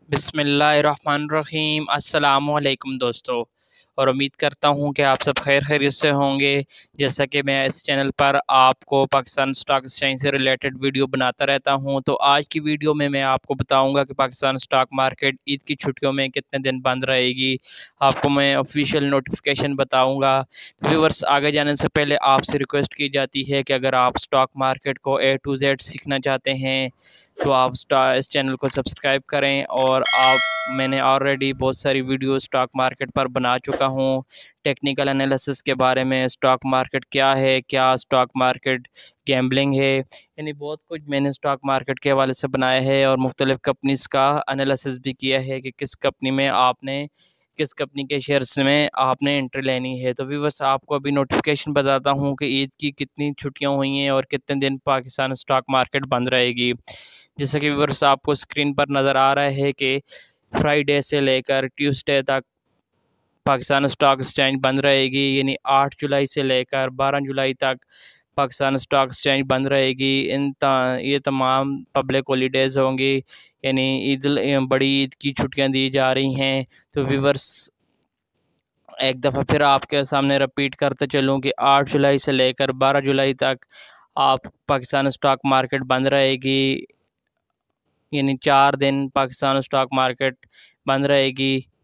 बिस्मिल्लाहिर्रहमानिर्रहीम अस्सलामुअलैकुम दोस्तों। और उम्मीद करता हूँ कि आप सब खैरियत से होंगे। जैसा कि मैं इस चैनल पर आपको पाकिस्तान स्टॉक एक्सचेंज से रिलेटेड वीडियो बनाता रहता हूँ, तो आज की वीडियो में मैं आपको बताऊँगा कि पाकिस्तान स्टॉक मार्केट ईद की छुट्टियों में कितने दिन बंद रहेगी। आपको मैं ऑफिशियल नोटिफिकेशन बताऊँगा। तो व्यूअर्स, आगे जाने से पहले आपसे रिक्वेस्ट की जाती है कि अगर आप स्टॉक मार्केट को A to Z सीखना चाहते हैं तो आप इस चैनल को सब्सक्राइब करें। और मैंने ऑलरेडी बहुत सारी वीडियो स्टॉक मार्केट पर बना चुका हूँ, टेक्निकल एनालिसिस के बारे में, स्टॉक मार्केट क्या है, क्या स्टॉक मार्केट गैम्बलिंग है, यानी बहुत कुछ मैंने स्टॉक मार्केट के हवाले से बनाया है। और मुख्तलिफ़ कंपनीज़ का एनालिसिस भी किया है कि किस कंपनी के शेयर्स में आपने एंट्री लेनी है। तो व्यूअर्स, आपको अभी नोटिफिकेशन बताता हूँ कि ईद की कितनी छुट्टियाँ हुई हैं और कितने दिन पाकिस्तान स्टॉक मार्केट बंद रहेगी। जैसा कि व्यूअर्स आपको स्क्रीन पर नज़र आ रहा है कि फ्राइडे से लेकर ट्यूसडे तक पाकिस्तान स्टॉक एक्सचेंज बंद रहेगी, यानी 8 जुलाई से लेकर 12 जुलाई तक पाकिस्तान स्टॉक एक्सचेंज बंद रहेगी। ये तमाम पब्लिक हॉलीडेज़ होंगी, यानी बड़ी ईद की छुट्टियां दी जा रही हैं। तो व्यूअर्स, एक दफ़ा फिर आपके सामने रिपीट करते चलूँ कि 8 जुलाई से लेकर 12 जुलाई तक आप पाकिस्तान स्टॉक मार्केट बंद रहेगी, यानी 4 दिन पाकिस्तान स्टॉक मार्केट बंद रहेगी।